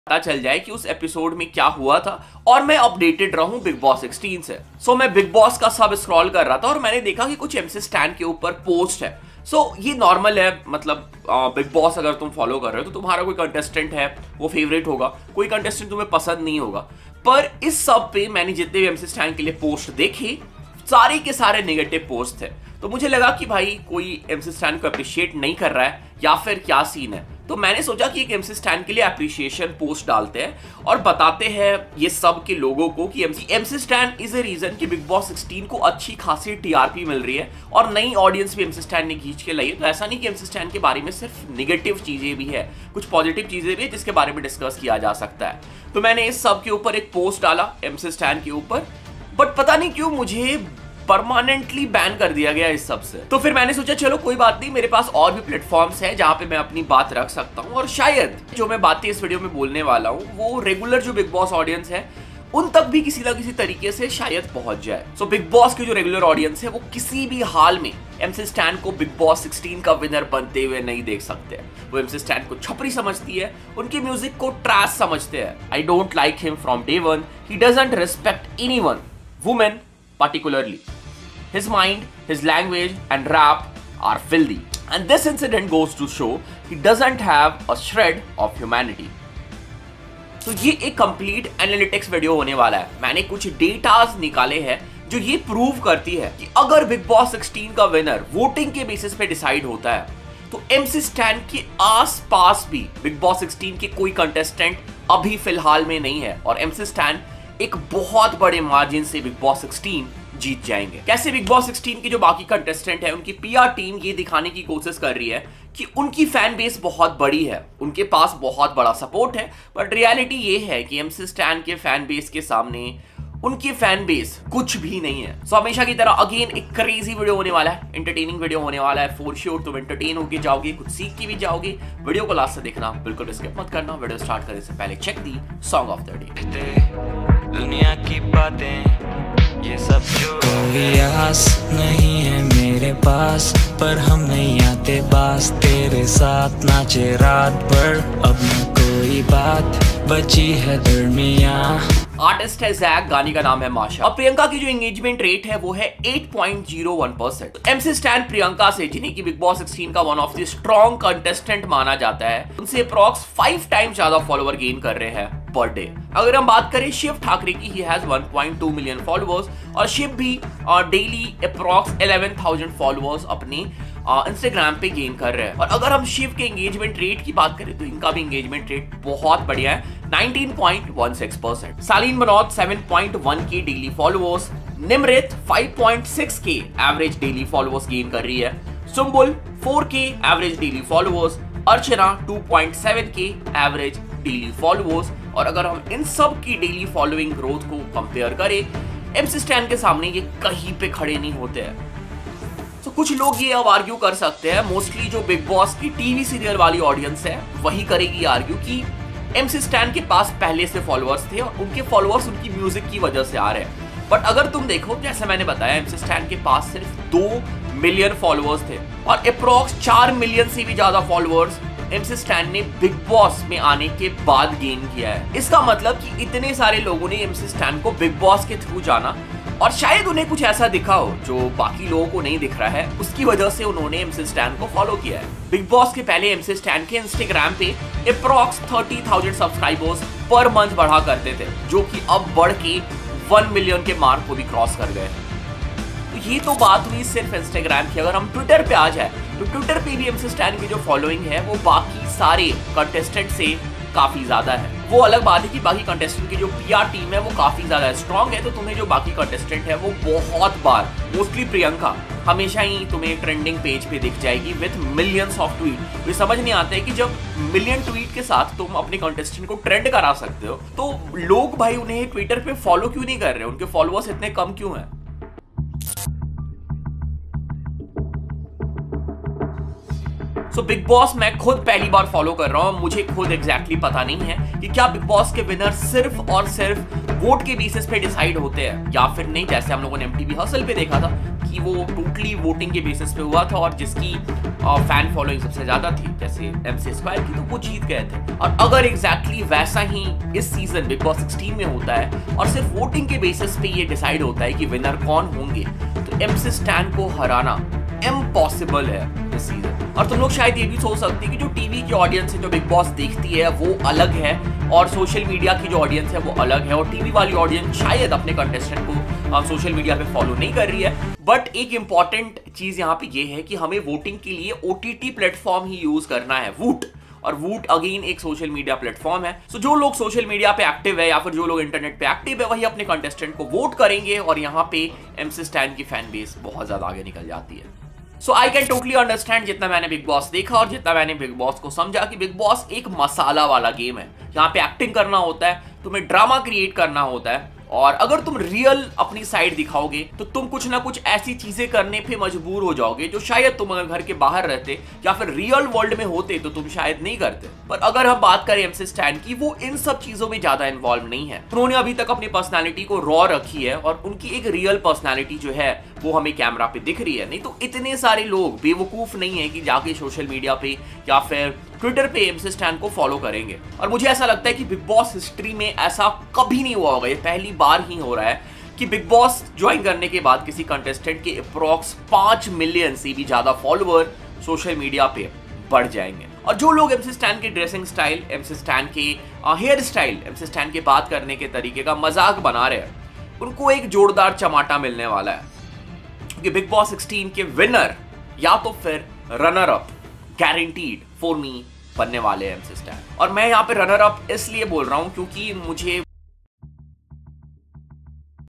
पता चल जाए कि उस एपिसोड में क्या हुआ था और मैं अपडेटेड रहूं बिग बॉस 16 से। सो मैं बिग बॉस का सब स्क्रॉल कर रहा था और मैंने देखा कि कुछ एमसी स्टैन के ऊपर पोस्ट है। ये नॉर्मल है, मतलब बिग बॉस अगर तुम फॉलो कर रहे हो तो तुम्हारा कोई कंटेस्टेंट है वो फेवरेट होगा, कोई कंटेस्टेंट तुम्हें पसंद नहीं होगा। पर इस सब पे मैंने जितने भी एमसी स्टैन के लिए पोस्ट देखे सारे के सारे नेगेटिव पोस्ट थे। तो मुझे लगा कि भाई कोई एमसी स्टैन को अप्रिशिएट नहीं कर रहा है या फिर क्या सीन है। तो मैंने सोचा कि एक एमसी स्टैन के लिए अप्रिशिएशन पोस्ट डालते हैं और बताते हैं ये सब के लोगों को कि MC Stan is a reason कि बिग बॉस 16 को अच्छी खासी टीआरपी मिल रही है और नई ऑडियंस भी एमसी स्टैन ने खींच के लाई है। तो ऐसा नहीं कि एमसी स्टैन के बारे में सिर्फ निगेटिव चीजें भी है, कुछ पॉजिटिव चीजें भी है जिसके बारे में डिस्कस किया जा सकता है। तो मैंने इस सब के ऊपर एक पोस्ट डाला एमसी स्टैन के ऊपर, बट पता नहीं क्यों मुझे परमानेंटली बैन कर दिया गया इस सब से। तो फिर मैंने सोचा चलो कोई बात नहीं, मेरे पास और भी प्लेटफॉर्म्स हैं जहां पे मैं अपनी बात रख सकता हूं और शायद जो मैं बातें इस वीडियो में बोलने वाला हूं वो रेगुलर जो बिग बॉस ऑडियंस है उन तक भी किसी ना किसी तरीके से शायद पहुंच जाए। बिग बॉस की जो रेगुलर ऑडियंस है वो किसी भी हाल में एमसी स्टैन को बिग बॉस 16 का विनर बनते हुए नहीं देख सकते। वो एमसी स्टैन को छपरी समझती है, उनके म्यूजिक को ट्रैश समझते हैं। I don't like him from day one, he doesn't respect anyone, women particularly. His mind, his language and rap are filthy. And this incident goes to show he doesn't have a shred of humanity. तो ये एक complete analytics video होने वाला है। मैंने कुछ datas निकाले हैं जो ये प्रूव करती है कि अगर बिग बॉस 16 का विनर वोटिंग के बेसिस पे डिसाइड होता है तो एमसी स्टैन के आसपास भी बिग बॉस 16 के कोई कंटेस्टेंट अभी फिलहाल में नहीं है और एमसी स्टैन एक बहुत बड़े मार्जिन से बिग बॉस 16 जीत जाएंगे। कैसे बिग बॉस 16 की जो बाकी कंटेस्टेंट है उनकी पीआर टीम ये दिखाने की कोशिश कर रही है कि उनकी फैन बेस बहुत बड़ी है, उनके पास बहुत बड़ा सपोर्ट है, बट रियलिटी ये है कि एमसी स्टैन के फैन बेस के सामने उनकी फैन बेस कुछ भी नहीं है। हमेशा की तरह अगेन एक क्रेजी वीडियो होने वाला है, एंटरटेनिंग वीडियो होने वाला है फॉर श्योर। तुम एंटरटेन होके जाओगे, कुछ सीख के भी जाओगे। वीडियो को लास्ट से देखना, बिल्कुल स्किप मत करना। वीडियो स्टार्ट करने से पहले check the song of the day. दुनिया की बातें ये सब जो कोई आस नहीं है मेरे पास, पर हम नहीं आते पास तेरे साथ नाचे रात भर, अब न कोई बात बची है दरमिया। आर्टिस्ट है जैक, गाने का नाम है माशा और प्रियंका की जो एंगेजमेंट रेट है वो है 8.01%। एमसी स्टैन प्रियंका से, जिन्हें की बिग बॉस 16 का one of the strong contestant माना जाता है, उनसे अप्रॉक्स 5 टाइम्स ज्यादा फॉलोवर गेन कर रहे हैं पर डे। अगर हम बात करें शिव ठाकरे की, ही हैज 1.2 मिलियन फॉलोअर्स और शिव भी डेली अप्रॉक्स 11,000 फॉलोअर्स अपने इंस्टाग्राम पे गेन कर रहे हैं। और अगर हम शिव के एंगेजमेंट रेट की बात करें तो इनका भी एंगेजमेंट रेट बहुत बढ़िया है, 19.16%। सालीन बनौत 7.1 के डेली फॉलोअर्स, निमृत 5.6 के एवरेज डेली फॉलोअर्स गेन कर रही है, सुम्बुल 4 के एवरेज डेली फॉलोअर्स, अर्चना 2.7 के एवरेज डेली फॉलोअर्स। और अगर हम इन सब की डेली फॉलोइंग ग्रोथ को कंपेयर करें, एमसी स्टैन के सामने ये कहीं पे खड़े नहीं होते हैं। कुछ लोग ये अब आर्ग्यू कर सकते हैं, मोस्टली जो बिग बॉस की टीवी सीरियल वाली ऑडियंस है वही करेगी आर्ग्यू कि एमसी स्टैन के पास पहले से फॉलोअर्स थे और उनके फॉलोअर्स उनकी म्यूजिक की वजह से आ रहे हैं। बट अगर तुम देखो, जैसे मैंने बताया, एमसी स्टैन के पास सिर्फ 2 मिलियन फॉलोअर्स थे और अप्रॉक्स 4 मिलियन से भी ज्यादा फॉलोअर्स एमसी स्टैन ने बिग बॉस में आने के बाद गेन किया है। इसका मतलब कि इतने सारे लोगों ने एमसी स्टैन को बिग बॉस के थ्रू जाना और शायद उन्हें कुछ ऐसा दिखा हो जो बाकी लोगों को नहीं दिख रहा है, उसकी वजह से उन्होंने एमसी स्टैन को फॉलो किया है। बिग बॉस के पहले एमसी स्टैन के इंस्टाग्राम पे अप्रॉक्स 30,000 सब्सक्राइबर्स पर मंथ बढ़ा करते थे, जो कि अब बढ़ के 1 मिलियन के मार्क को भी क्रॉस कर गए। तो ये तो बात हुई सिर्फ इंस्टाग्राम की। अगर हम ट्विटर पे आ जाए तो ट्विटर पे भी एमसी स्टैन की जो फॉलोइंग है वो बाकी सारे कंटेस्टेंट से काफी ज्यादा है। वो अलग बात है कि बाकी कंटेस्टेंट की जो पीआर टीम है वो काफी ज्यादा स्ट्रॉन्ग है, तो तुम्हें जो बाकी कंटेस्टेंट है वो बहुत बार, मोस्टली प्रियंका, हमेशा ही तुम्हें ट्रेंडिंग पेज पे दिख जाएगी विथ मिलियंस ऑफ ट्वीट। ये समझ नहीं आता है कि जब मिलियन ट्वीट के साथ तुम अपने कंटेस्टेंट को ट्रेंड करा सकते हो तो लोग भाई उन्हें ट्विटर पे फॉलो क्यों नहीं कर रहे, उनके फॉलोअर्स इतने कम क्यों हैं? बिग बॉस मैं खुद पहली बार फॉलो कर रहा हूं, मुझे खुद एग्जैक्टली पता नहीं है कि क्या बिग बॉस के विनर सिर्फ और सिर्फ वोट के बेसिस पे डिसाइड होते हैं या फिर नहीं, जैसे हम लोगों ने एमटीवी हसल पे देखा था कि वो टोटली वोटिंग के बेसिस पे हुआ था और जिसकी फैन फॉलोइंग सबसे ज्यादा थी, जैसे MC स्क्वायर की, तो वो जीत गए थे। और अगर एग्जैक्टली वैसा ही इस सीजन बिग बॉस 16 में होता है और सिर्फ वोटिंग के बेसिस पे ये डिसाइड होता है कि विनर कौन होंगे, तो MC स्टैन को हराना इम्पॉसिबल है इस सीजन। और तुम लोग शायद ये भी सोच सकते हैं कि जो टीवी की ऑडियंस है जो बिग बॉस देखती है वो अलग है और सोशल मीडिया की जो ऑडियंस है वो अलग है, और टीवी वाली ऑडियंस शायद अपने कंटेस्टेंट को सोशल मीडिया पे फॉलो नहीं कर रही है। बट एक इंपॉर्टेंट चीज यहाँ पे ये है कि हमें वोटिंग के लिए OTT प्लेटफॉर्म ही यूज करना है, वूट। और वूट अगेन एक सोशल मीडिया प्लेटफॉर्म है। सो जो लोग सोशल मीडिया पे एक्टिव है या फिर जो लोग इंटरनेट पे एक्टिव है वही अपने कंटेस्टेंट को वोट करेंगे, और यहाँ पे MC स्टैन की फैन बेस बहुत ज्यादा आगे निकल जाती है। So I can totally understand, जितना मैंने बिग बॉस देखा और जितना मैंने बिग बॉस को समझा, कि बिग बॉस एक मसाला वाला गेम है। यहाँ पे एक्टिंग करना होता है, तुम्हें ड्रामा क्रिएट करना होता है, और अगर तुम रियल अपनी साइड दिखाओगे तो तुम कुछ ना कुछ ऐसी चीजें करने पे मजबूर हो जाओगे जो शायद तुम अगर घर के बाहर रहते या फिर रियल वर्ल्ड में होते तो तुम शायद नहीं करते। पर अगर हम बात करें MC स्टैन की, वो इन सब चीजों में ज्यादा इन्वॉल्व नहीं है। उन्होंने अभी तक अपनी पर्सनालिटी को रॉ रखी है और उनकी एक रियल पर्सनालिटी जो है वो हमें कैमरा पे दिख रही है। नहीं तो इतने सारे लोग बेवकूफ नहीं है कि जाके सोशल मीडिया पे या फिर ट्विटर पे MC स्टैन को फॉलो करेंगे। और मुझे ऐसा लगता है कि बिग बॉस हिस्ट्री में ऐसा कभी नहीं हुआ होगा, ये पहली बार ही हो रहा है कि बिग बॉस ज्वाइन करने के बाद किसी कंटेस्टेंट के अप्रॉक्स 5 मिलियन से भी ज्यादा फॉलोअर सोशल मीडिया पे बढ़ जाएंगे। और जो लोग MC स्टैन के ड्रेसिंग स्टाइल, MC स्टैन के हेयर स्टाइल, MC स्टैन के बात करने के तरीके का मजाक बना रहे हैं, उनको एक जोरदार चमाटा मिलने वाला है, क्योंकि बिग बॉस 16 के विनर या तो फिर runner up guaranteed for me बनने वाले हैं MC स्टैन। और मैं यहाँ पे रनर अप इसलिए बोल रहा हूँ क्योंकि मुझे